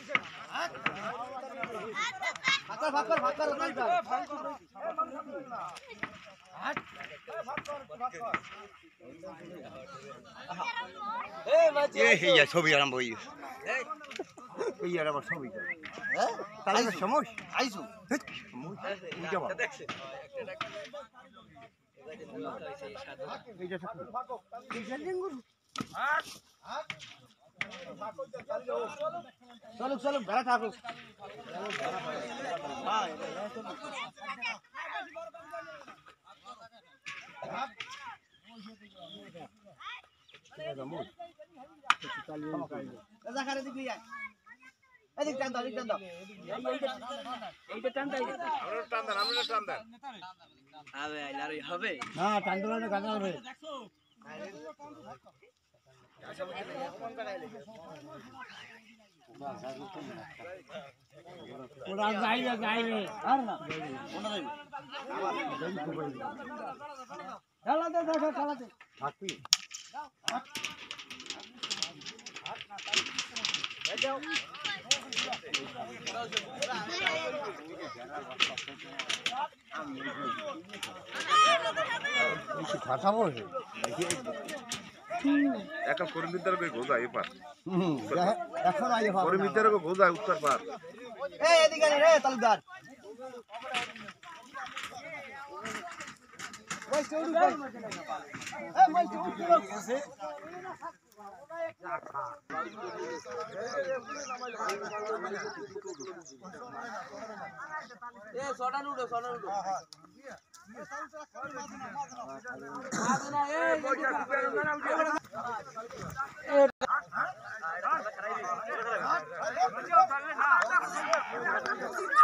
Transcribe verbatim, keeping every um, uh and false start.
ভাগ কর ভাগ কর ভাগ কর এই এই ছবি আরম্ভ হই এই আর আবার ছবি হ্যাঁ তাহলে সমস্যা আইসু সমস্যা দেখছে এইটা চলো চলো বেড়া থাকুক এদিক টান দাও এদিক টান দাও এইটা টান দাও আমরা টান দাও আমরা টান দাও আবে আর হবে না টান দিলে না গানা হবে ওরা যাইবে যাইবে আর না কোনটা যাইবে খেলাতে দেখো খেলাতে থাকবি যাও কথা বলছে এখন করিমিদার কই গোজা এপার হুম এখন আইয়ে ভাব করিমিদার কই গোজা উত্তর পার এই এদিকে রে তালুকদার ওই চৌড়ু ভাই এই মই চৌড়ু আছে এ সোডা নুডো সোডা নুডো হ্যাঁ